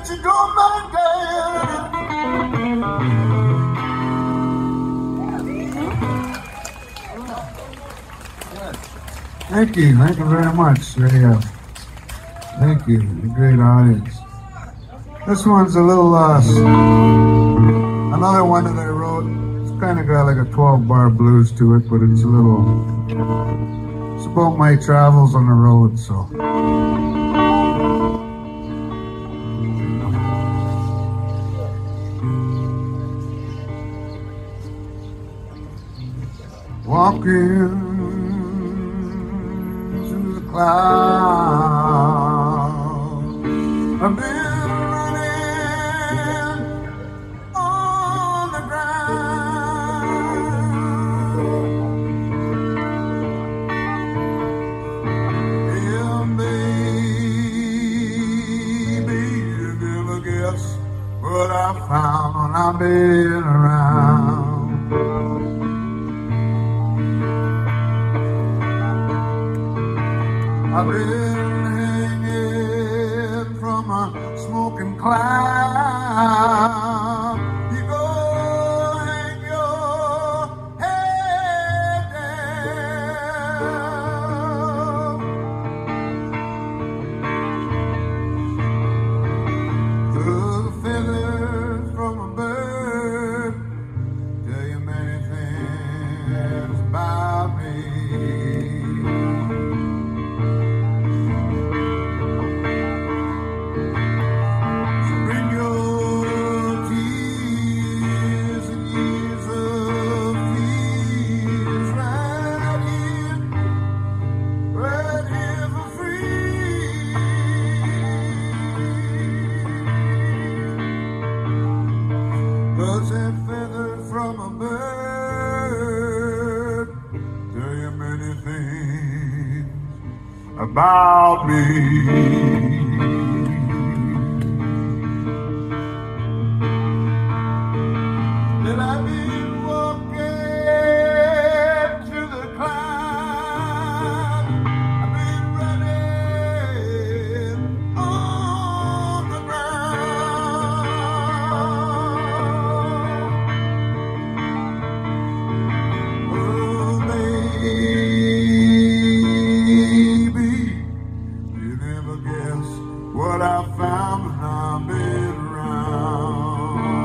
that you don't mind Thank you very much. Thank you, a great audience. This one's a little, another one that I wrote. It's kind of got like a 12-bar blues to it, but it's a little, it's about my travels on the road, so. Walking through the clouds, I've been running on the ground. Yeah, baby, you never guess what I found when I've been around. I've been hanging from a smoking cloud. You go hang your head down. The feathers from a bird tell you many things about me. Birds and feathers from a bird tell you many things about me. That I've been walking through the clouds, I've been running on the ground. Oh, baby, you never guess what I found when I've been around.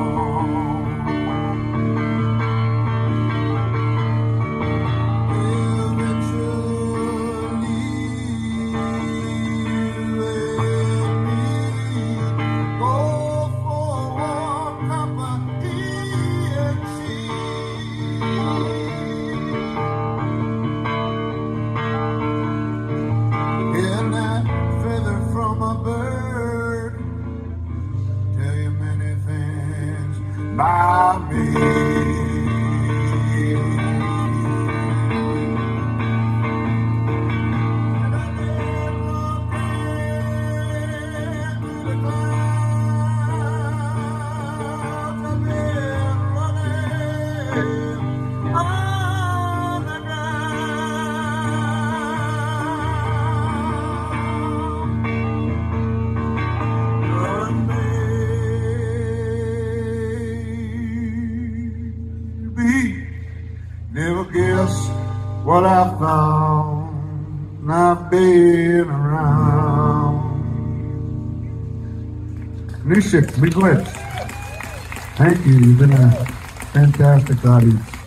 And that feather from a bird tell you many things about me. And I've been walking through the clouds, I've been running on the ground. Never guess what I found when I've been around. Nishik, be glad. Thank you. You've been a fantastic audience.